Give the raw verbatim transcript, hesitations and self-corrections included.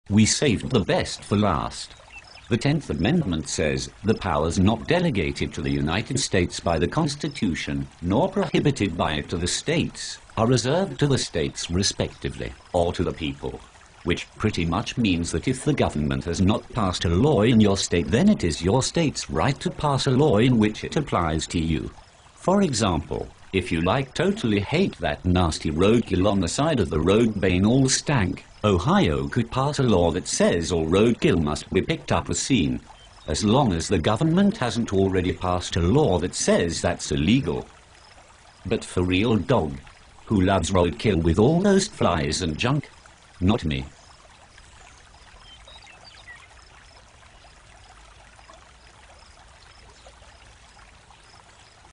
We saved the best for last. The tenth Amendment says the powers not delegated to the United States by the Constitution, nor prohibited by it to the states, are reserved to the states respectively, or to the people. Which pretty much means that if the government has not passed a law in your state, then it is your state's right to pass a law in which it applies to you. For example, if you like totally hate that nasty roadkill on the side of the road baying all stank, Ohio could pass a law that says all roadkill must be picked up as seen, as long as the government hasn't already passed a law that says that's illegal. But for real dog, who loves roadkill with all those flies and junk? Not me.